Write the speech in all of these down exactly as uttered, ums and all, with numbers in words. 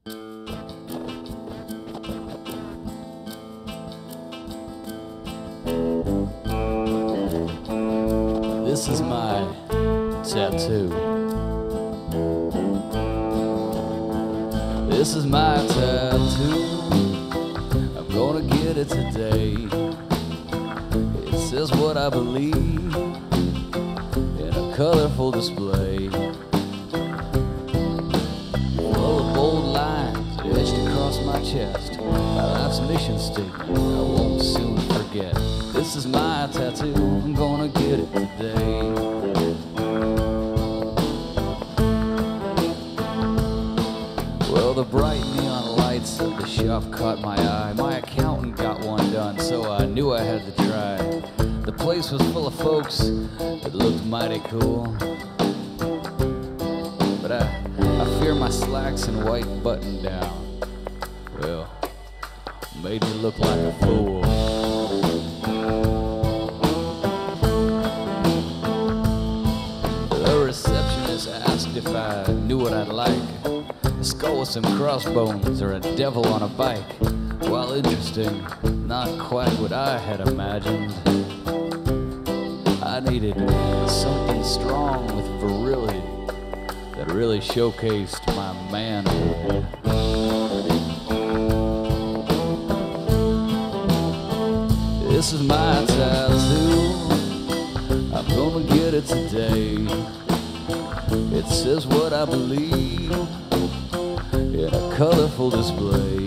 This is my tattoo. This is my tattoo. I'm gonna get it today. It says what I believe in a colorful display. Full of bold lines etched across my chest. My life's mission statement I won't soon forget. This is my tattoo. I'm gonna get it today. Well, the bright neon lights of the shop caught my eye. My accountant got one done, so I knew I had to try. The place was full of folks that looked mighty cool, but I, I fear my slacks and white button down, well, made me look like a fool. The receptionist asked if I knew what I'd like. A skull with some crossbones or a devil on a bike. While interesting, not quite what I had imagined. I needed something strong with virility that really showcased my manhood. This is my tattoo. I'm gonna get it today. It says what I believe in a colorful display.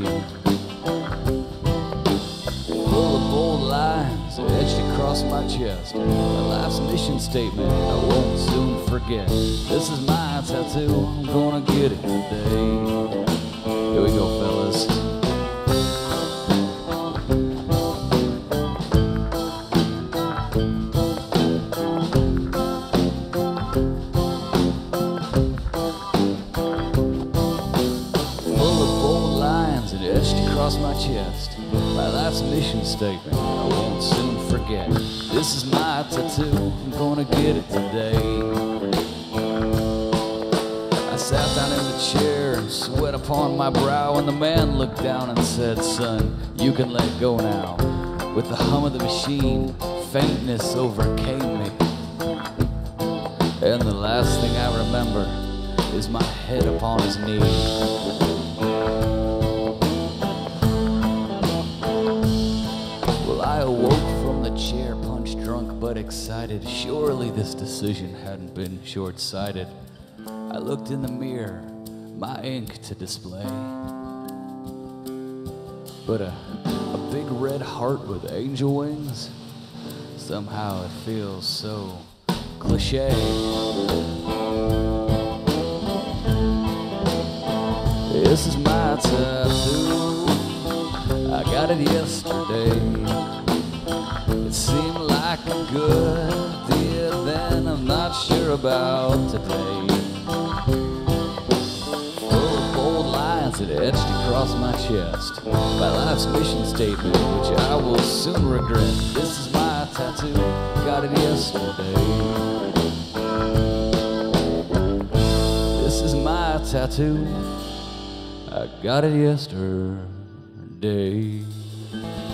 Full of bold lines etched across my chest. My life's mission statement I won't soon forget. This is my tattoo. I'm gonna get it today. Here we go, fellas. Etched across my chest, my life's mission statement I won't soon forget. This is my tattoo, I'm gonna get it today. I sat down in the chair and sweat upon my brow, and the man looked down and said, "Son, you can let go now." With the hum of the machine, faintness overcame me, and the last thing I remember is my head upon his knee. I awoke from the chair, punch drunk but excited. Surely this decision hadn't been short-sighted. I looked in the mirror, my ink to display, but a, a big red heart with angel wings, somehow it feels so cliche. This is my tattoo, I got it yesterday. It seemed like a good idea then, I'm not sure about today. Full of bold lines that etched across my chest. My life's mission statement, which I will soon regret. This is my tattoo, got it yesterday. This is my tattoo, I got it yesterday.